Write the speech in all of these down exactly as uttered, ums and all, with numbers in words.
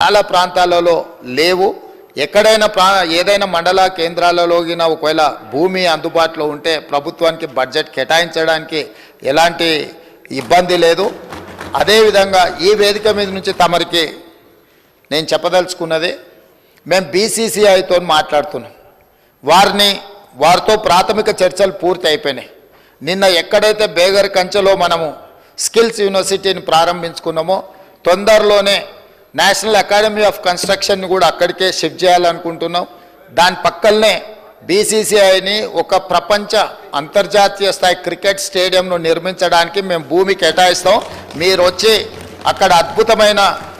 చాలా ప్రాంతాలలో లేవు. ఎక్కడైనా ప్రా ఏదైనా మండల కేంద్రాలలో గిన ఒకవేళ భూమి అందుబాటులో ఉంటే ప్రభుత్వానికి బడ్జెట్ కేటాయించడానికి ఎలాంటి ఇబ్బంది లేదు. అదేవిధంగా ఈ వేదిక మీద నుంచి తమరికి నేను చెప్పదలుచుకున్నది, మేము బీసీసీఐతో మాట్లాడుతున్నాం. వారిని వారితో ప్రాథమిక చర్చలు పూర్తి అయిపోయినాయి. నిన్న ఎక్కడైతే బేగర్ కంచెలో మనము స్కిల్స్ యూనివర్సిటీని ప్రారంభించుకున్నామో తొందరలోనే నేషనల్ అకాడమీ ఆఫ్ కన్స్ట్రక్షన్ని కూడా అక్కడికే షిఫ్ట్ చేయాలనుకుంటున్నాం. దాని పక్కనే బీసీసీఐని ఒక ప్రపంచ అంతర్జాతీయ స్థాయి క్రికెట్ స్టేడియంను నిర్మించడానికి మేము భూమి కేటాయిస్తాం. మీరు వచ్చి అక్కడ అద్భుతమైన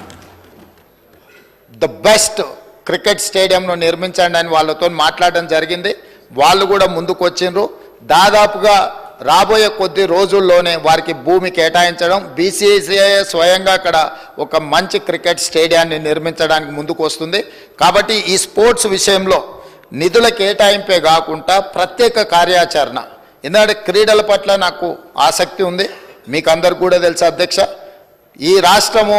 ద బెస్ట్ క్రికెట్ స్టేడియంను నిర్మించండి అని వాళ్ళతో మాట్లాడడం జరిగింది. వాళ్ళు కూడా ముందుకు వచ్చిండ్రు. దాదాపుగా రాబోయే కొద్ది రోజుల్లోనే వారికి భూమి కేటాయించడం, బీసీసీఐ స్వయంగా అక్కడ ఒక మంచి క్రికెట్ స్టేడియాన్ని నిర్మించడానికి ముందుకు వస్తుంది. కాబట్టి ఈ స్పోర్ట్స్ విషయంలో నిధుల కేటాయింపే కాకుండా ప్రత్యేక కార్యాచరణ, ఎందుకంటే క్రీడల పట్ల నాకు ఆసక్తి ఉంది. మీకు అందరు కూడా తెలుసు అధ్యక్ష, ఈ రాష్ట్రము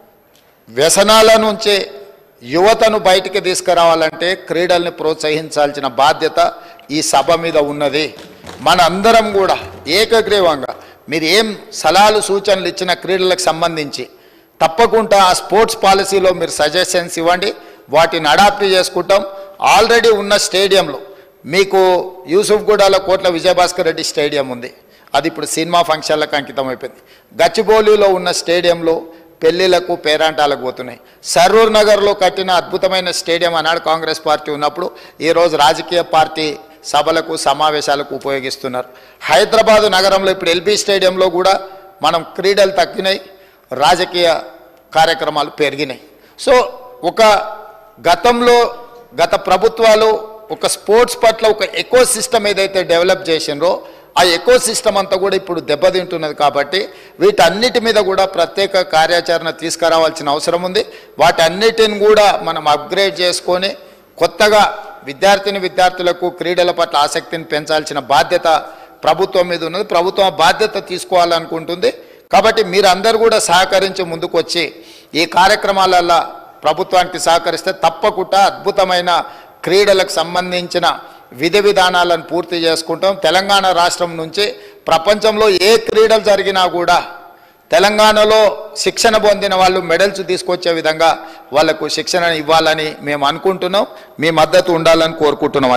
వ్యసనాల నుంచి యువతను బయటికి తీసుకురావాలంటే క్రీడల్ని ప్రోత్సహించాల్సిన బాధ్యత ఈ సభ మీద ఉన్నది. మన అందరం కూడా ఏకగ్రీవంగా మీరు ఏం సలహాలు సూచనలు ఇచ్చిన క్రీడలకు సంబంధించి తప్పకుండా ఆ స్పోర్ట్స్ పాలసీలో మీరు సజెషన్స్ ఇవ్వండి, వాటిని అడాప్ట్ చేసుకుంటాం. ఆల్రెడీ ఉన్న స్టేడియంలో మీకు యూసుఫ్గూడలో కోట్ల విజయభాస్కర్ రెడ్డి స్టేడియం ఉంది, అది ఇప్పుడు సినిమా ఫంక్షన్లకు అంకితం అయిపోయింది. గచ్చిబౌలిలో ఉన్న స్టేడియంలో పెళ్లిళ్లకు పేరాంటాలకు పోతున్నాయి. సరూర్ నగర్లో కట్టిన అద్భుతమైన స్టేడియం అన్నాడు కాంగ్రెస్ పార్టీ ఉన్నప్పుడు, ఈరోజు రాజకీయ పార్టీ సభలకు సమావేశాలకు ఉపయోగిస్తున్నారు. హైదరాబాద్ నగరంలో ఇప్పుడు ఎల్బీ స్టేడియంలో కూడా మనం క్రీడలు తగ్గినాయి, రాజకీయ కార్యక్రమాలు పెరిగినాయి. సో ఒక గతంలో గత ప్రభుత్వాలు ఒక స్పోర్ట్స్ పట్ల ఒక ఎకో సిస్టమ్ ఏదైతే డెవలప్ చేసినరో ఆ ఎకో సిస్టమ్ అంతా కూడా ఇప్పుడు దెబ్బతింటున్నది. కాబట్టి వీటన్నిటి మీద కూడా ప్రత్యేక కార్యాచరణ తీసుకురావాల్సిన అవసరం ఉంది. వాటన్నిటిని కూడా మనం అప్గ్రేడ్ చేసుకొని కొత్తగా విద్యార్థిని విద్యార్థులకు క్రీడల పట్ల ఆసక్తిని పెంచాల్సిన బాధ్యత ప్రభుత్వం మీద ఉన్నది. ప్రభుత్వం బాధ్యత తీసుకోవాలనుకుంటుంది. కాబట్టి మీరందరూ కూడా సహకరించి ముందుకు వచ్చి ఈ కార్యక్రమాలలో ప్రభుత్వానికి సహకరిస్తే తప్పకుండా అద్భుతమైన క్రీడలకు సంబంధించిన విధి విధానాలను పూర్తి చేసుకుంటాం. తెలంగాణ రాష్ట్రం నుంచి ప్రపంచంలో ఏ క్రీడలు జరిగినా కూడా తెలంగాణలో శిక్షణ పొందిన వాళ్ళు మెడల్స్ తీసుకొచ్చే విధంగా వాళ్లకు శిక్షణ ఇవ్వాలని మేము అనుకుంటున్నాం. మీ మద్దతు ఉండాలని కోరుకుంటున్నాం.